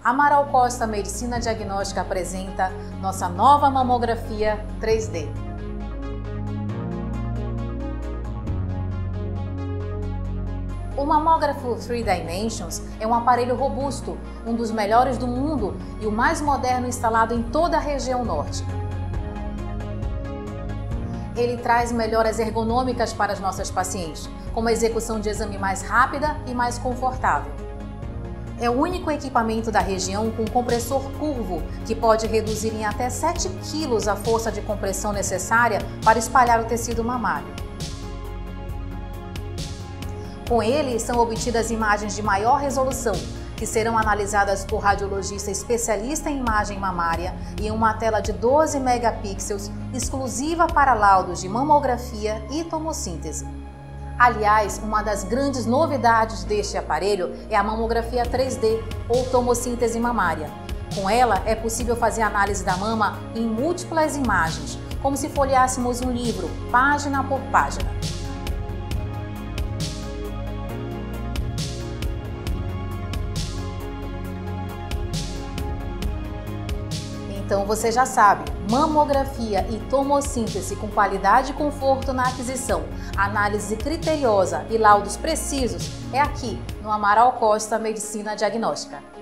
Amaral Costa Medicina Diagnóstica apresenta nossa nova mamografia 3D. O mamógrafo 3 Dimensions é um aparelho robusto, um dos melhores do mundo e o mais moderno instalado em toda a região norte. Ele traz melhoras ergonômicas para as nossas pacientes, como a execução de exame mais rápida e mais confortável. É o único equipamento da região com compressor curvo, que pode reduzir em até 7 kg a força de compressão necessária para espalhar o tecido mamário. Com ele, são obtidas imagens de maior resolução, que serão analisadas por radiologista especialista em imagem mamária em uma tela de 12 megapixels, exclusiva para laudos de mamografia e tomossíntese. Aliás, uma das grandes novidades deste aparelho é a mamografia 3D, ou tomossíntese mamária. Com ela, é possível fazer análise da mama em múltiplas imagens, como se folheássemos um livro, página por página. Então você já sabe, mamografia e tomossíntese com qualidade e conforto na aquisição, análise criteriosa e laudos precisos é aqui no Amaral Costa Medicina Diagnóstica.